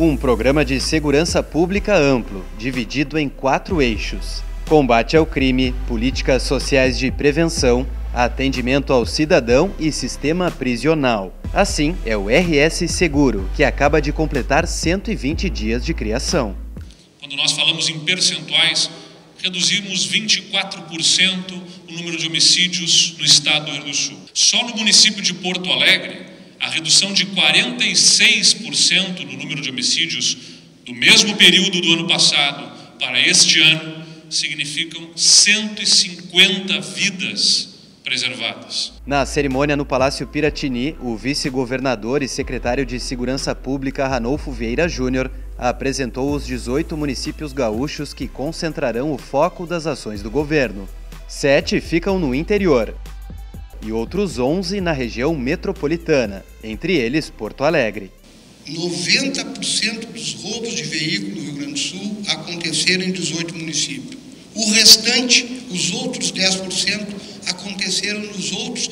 Um programa de segurança pública amplo, dividido em 4 eixos: combate ao crime, políticas sociais de prevenção, atendimento ao cidadão e sistema prisional. Assim, é o RS Seguro, que acaba de completar 120 dias de criação. Quando nós falamos em percentuais, reduzimos 24% o número de homicídios no estado do Rio Grande do Sul. Só no município de Porto Alegre, a redução de 46% no número de homicídios do mesmo período do ano passado para este ano significam 150 vidas preservadas. Na cerimônia no Palácio Piratini, o vice-governador e secretário de Segurança Pública, Ranolfo Vieira Júnior, apresentou os 18 municípios gaúchos que concentrarão o foco das ações do governo. 7 ficam no interior e outros 11 na região metropolitana, entre eles Porto Alegre. 90% dos roubos de veículo no Rio Grande do Sul aconteceram em 18 municípios. O restante, os outros 10%, aconteceram nos outros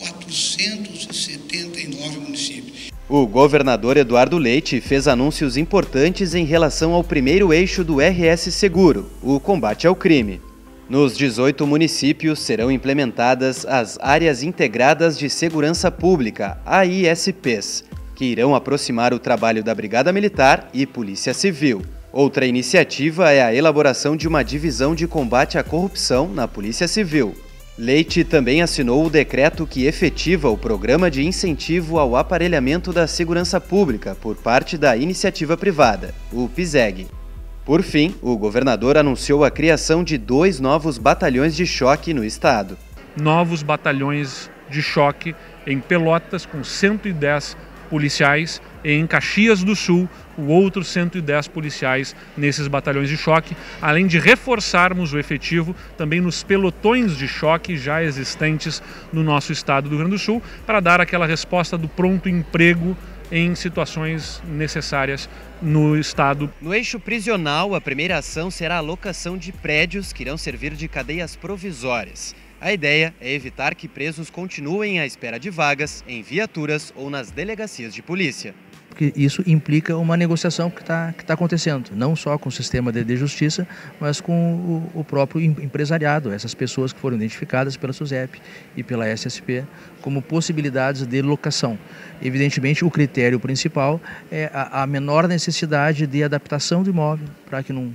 479 municípios. O governador Eduardo Leite fez anúncios importantes em relação ao primeiro eixo do RS Seguro, o combate ao crime. Nos 18 municípios serão implementadas as Áreas Integradas de Segurança Pública, AISPs, que irão aproximar o trabalho da Brigada Militar e Polícia Civil. Outra iniciativa é a elaboração de uma divisão de combate à corrupção na Polícia Civil. Leite também assinou o decreto que efetiva o Programa de Incentivo ao Aparelhamento da Segurança Pública por parte da iniciativa privada, o PISEG. Por fim, o governador anunciou a criação de 2 novos batalhões de choque no estado. Novos batalhões de choque em Pelotas, com 110 policiais, e em Caxias do Sul, outros 110 policiais nesses batalhões de choque, além de reforçarmos o efetivo também nos pelotões de choque já existentes no nosso estado do Rio Grande do Sul, para dar aquela resposta do pronto emprego em situações necessárias no estado. No eixo prisional, a primeira ação será a locação de prédios que irão servir de cadeias provisórias. A ideia é evitar que presos continuem à espera de vagas em viaturas ou nas delegacias de polícia. Porque isso implica uma negociação que está acontecendo, não só com o sistema de justiça, mas com o próprio empresariado, essas pessoas que foram identificadas pela SUSEP e pela SSP como possibilidades de locação. Evidentemente, o critério principal é a menor necessidade de adaptação do imóvel para que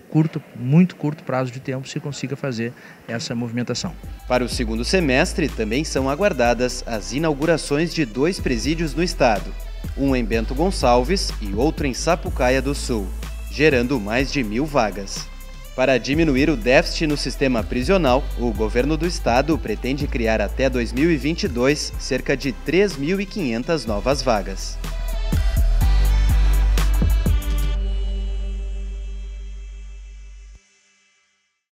muito curto prazo de tempo se consiga fazer essa movimentação. Para o segundo semestre, também são aguardadas as inaugurações de 2 presídios no estado, um em Bento Gonçalves e outro em Sapucaia do Sul, gerando mais de 1.000 vagas. Para diminuir o déficit no sistema prisional, o governo do estado pretende criar até 2022 cerca de 3.500 novas vagas.